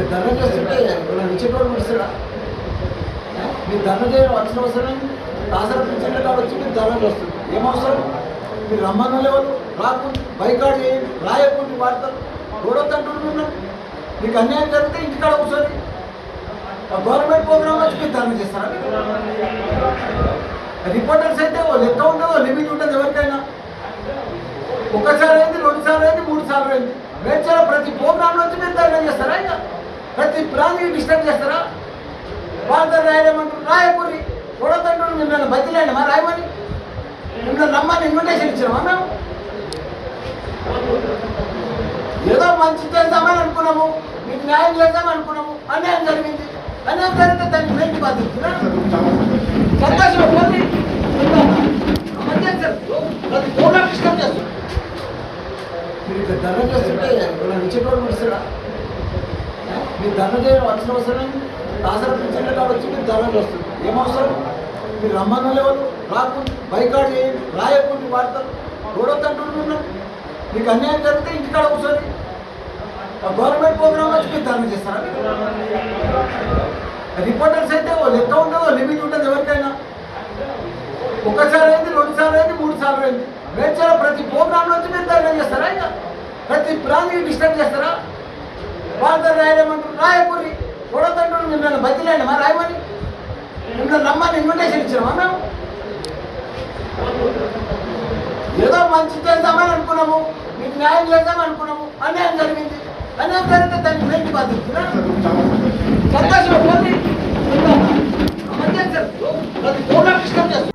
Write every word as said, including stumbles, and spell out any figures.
ధర్నా చేస్తుంటే ఇచ్చేటోడు పిలుస్తాడా? మీరు ధర్నా చేయడం వచ్చిన అవసరం దాసరా పింఛన్ల కాడ వచ్చి మీరు ధర్నా చేస్తుంది ఏం అవసరం? మీరు రమ్మన్న లెవెల్ రాకుండా బైకాట్ చేయండి, రాయకుండా వాడతారు గొడవతంటున్నారు. మీకు అన్యాయం జరిగితే ఇంటికాడ కూర్చొని గవర్నమెంట్ ప్రోగ్రామ్ వచ్చి మీరు ధర్నా చేస్తారా? రిపోర్టర్స్ అయితే ఓ లెక్క ఉండదు, లిమిట్ ఉంటుంది ఎవరికైనా. ఒక్కసారి అయింది, రెండు సార్లు అయింది, మూడు సార్లు అయింది. మేడ్చల ప్రతి ప్రోగ్రాంలో వచ్చి మీరు ధర్నా చేస్తారా? ఇక ప్రతి ప్రాంతాన్ని డిస్టర్బ్ చేస్తారా? వాళ్ళతో రాయలేమంటారు, రాయకూరి గొడవతంటున్నారు. మిమ్మల్ని బతిలేండి మా రాయమని మిమ్మల్ని రమ్మని ఇన్విటేషన్ ఇచ్చినామా మేము? ఏదో మంచి చేద్దామని అనుకున్నాము, మీకు న్యాయం చేద్దామని అనుకున్నాము, అన్యాయం జరిగింది. అన్యాయం జరిగితే దాన్ని మేంటి బాధిస్తున్నా సంతోషం ప్రతి ప్రోగ్రాం డిస్టర్బ్ చేస్తారు. మీరు ఇక్కడ ధర్నా చేస్తుంటే ఇచ్చేటోడు పిలుస్తాడా? మీరు ధర్నా చేయడం వచ్చిన అవసరం దాసరా పింఛన్ల కాడ వచ్చి మీరు ధర్నా చేస్తుంది ఏం అవసరం? మీరు రమ్మన్న లెవెల్ రాకుండా బైకాట్ చేయండి, రాయకుండా వాడతారు గొడవతంటున్నారు. మీకు అన్యాయం జరిగితే ఇంటికాడ కూర్చొని గవర్నమెంట్ ప్రోగ్రామ్ వచ్చి మీరు ధర్నా చేస్తారా? రిపోర్టర్స్ అయితే ఓ లెక్క ఉండదు, లిమిట్ ఉంటుంది ఎవరికైనా. ఒక్కసారి అయింది, రెండు సార్లు అయింది, మూడు సార్లు అయింది. మేడ్చల ప్రతి ప్రోగ్రాంలో వచ్చి మీరు ధర్నా చేస్తారా? ఇక ప్రతి ప్రాంతాన్ని డిస్టర్బ్ చేస్తారా? వాళ్ళతో రాయలేమంటారు, రాయకూరి గొడవతంటున్నారు. మిమ్మల్ని బతిలేండి మా రాయమని మిమ్మల్ని రమ్మని ఇన్విటేషన్ ఇచ్చినామా మేము? ఏదో మంచి చేద్దామని అనుకున్నాము, మీకు న్యాయం చేద్దామని అనుకున్నాము, అన్యాయం జరిగింది. అన్యాయం జరిగితే దాన్ని మేంటి బాధిస్తున్నా సంతోషం ప్రతి ప్రోగ్రాం డిస్టర్బ్ చేస్తారు.